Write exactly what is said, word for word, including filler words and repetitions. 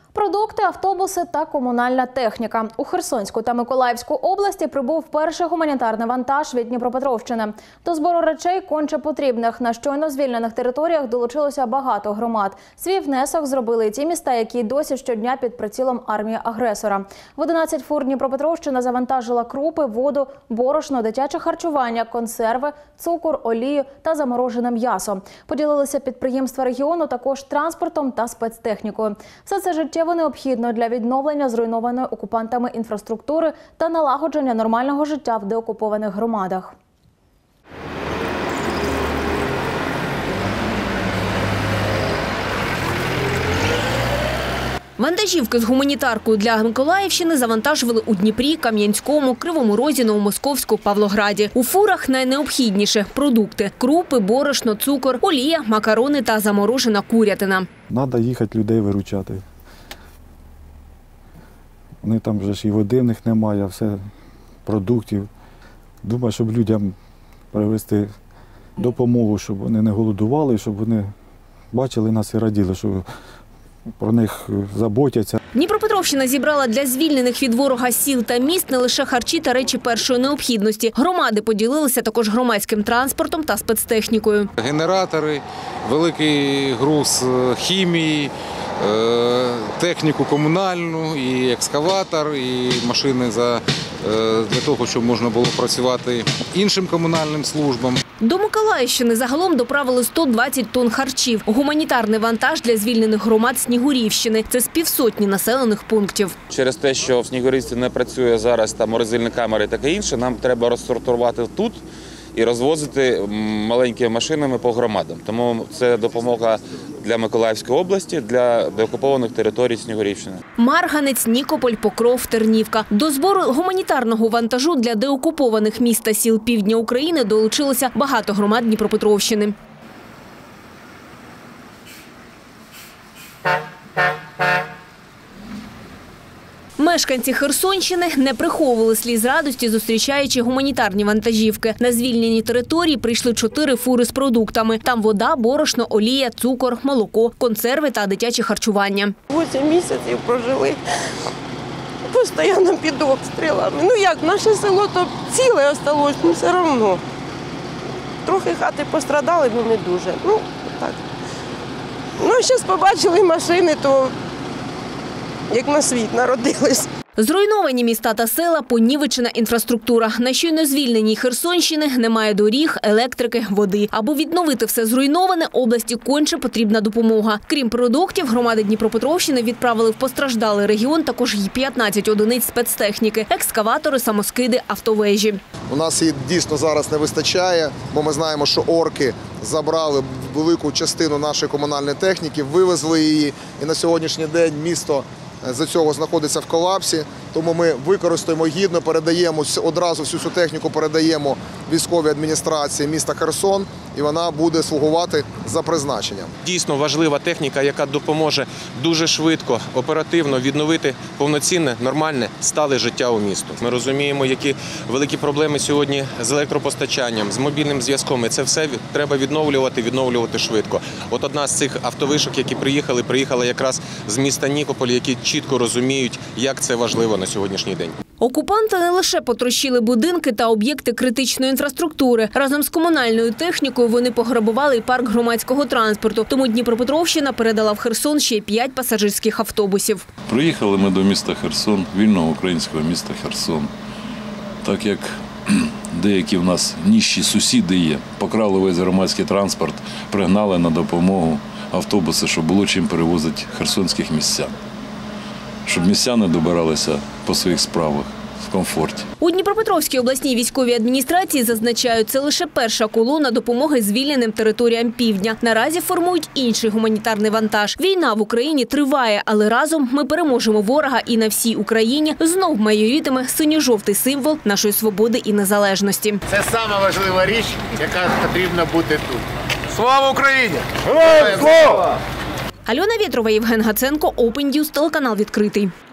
Продукти, автобуси та комунальна техніка. У Херсонську та Миколаївську області прибув перший гуманітарний вантаж від Дніпропетровщини. До збору речей конче потрібних на щойно звільнених територіях долучилося багато громад. Свій внесок зробили і ті міста, які досі щодня під прицілом армії агресора. В одинадцять фур Дніпропетровщина завантажила крупи, воду, борошно, дитяче харчування, консерви, цукор, олію та заморожене м'ясо. Поділилися підприємства регіону також транспортом та спецтехнікою. Все це життєво необхідно для відновлення зруйнованої окупантами інфраструктури та налагодження нормального життя в деокупованих громадах. Вантажівки з гуманітаркою для Миколаївщини завантажували у Дніпрі, Кам'янському, Кривому Розі, Новомосковську, Павлограді. У фурах найнеобхідніше – продукти – крупи, борошно, цукор, олія, макарони та заморожена курятина. Треба їхати людей виручати. Вони там вже ж і води в них немає, все, продуктів. Думаю, щоб людям привезти допомогу, щоб вони не голодували, щоб вони бачили нас і раділи, що про них заботяться. Дніпропетровщина зібрала для звільнених від ворога сіл та міст не лише харчі та речі першої необхідності. Громади поділилися також громадським транспортом та спецтехнікою. Генератори, великий груз хімії, техніку комунальну, і екскаватор, і машини для того, щоб можна було працювати іншим комунальним службам. До Миколаївщини загалом доправили сто двадцять тонн харчів. Гуманітарний вантаж для звільнених громад Снігурівщини. Це з півсотні населених пунктів. Через те, що в Снігурівці не працює зараз там морозильні камери і таке інше, нам треба розсортувати тут і розвозити маленькими машинами по громадам. Тому це допомога для Миколаївської області, для деокупованих територій Снігурівщини. Марганець, Нікополь, Покров, Тернівка. До збору гуманітарного вантажу для деокупованих міст та сіл півдня України долучилося багато громад Дніпропетровщини. Мешканці Херсонщини не приховували сліз радості, зустрічаючи гуманітарні вантажівки. На звільнені території прийшли чотири фури з продуктами. Там вода, борошно, олія, цукор, молоко, консерви та дитяче харчування. Вісім місяців прожили постійно під обстрілами. Ну як, наше село то ціле залишилось, але все одно. Трохи хати пострадали, але не дуже. Ну, так. Ну, зараз побачили машини, то як на світ народились. Зруйновані міста та села, понівечена інфраструктура. На щойно звільненій Херсонщини немає доріг, електрики, води. Аби відновити все зруйноване, області конче потрібна допомога. Крім продуктів, громади Дніпропетровщини відправили в постраждалий регіон також й п'ятнадцять одиниць спецтехніки, екскаватори, самоскиди, автовежі. У нас її дійсно зараз не вистачає, бо ми знаємо, що орки забрали велику частину нашої комунальної техніки, вивезли її, і на сьогоднішній день місто з-за цього знаходиться в колапсі, тому ми використаємо гідно, передаємо одразу всю цю техніку, передаємо військовій адміністрації міста Херсон, і вона буде слугувати за призначенням. Дійсно важлива техніка, яка допоможе дуже швидко, оперативно відновити повноцінне, нормальне, стале життя у місту. Ми розуміємо, які великі проблеми сьогодні з електропостачанням, з мобільним зв'язком. І це все треба відновлювати, відновлювати швидко. От одна з цих автовишок, які приїхали, приїхала якраз з міста Нікополь, які чітко розуміють, як це важливо на сьогоднішній день. Окупанти не лише потрощили будинки та об'єкти критичної інфраструктури. Разом з комунальною технікою вони пограбували і парк громадського транспорту. Тому Дніпропетровщина передала в Херсон ще й п'ять пасажирських автобусів. Приїхали ми до міста Херсон, вільного українського міста Херсон. Так як деякі в нас ніжчі сусіди є, покрали весь громадський транспорт, пригнали на допомогу автобуси, щоб було чим перевозити херсонських містян. Щоб містяни добиралися по своїх справах в комфорті. У Дніпропетровській обласній військовій адміністрації зазначають, це лише перша колона допомоги звільненим територіям півдня. Наразі формують інший гуманітарний вантаж. Війна в Україні триває, але разом ми переможемо ворога, і на всій Україні знов майорітиме синьо-жовтий символ нашої свободи і незалежності. Це сама важлива річ, яка потрібна бути тут. Слава Україні! Героям слава! Альона Вєтрова, Євген Гаценко, Open News, телеканал «Відкритий».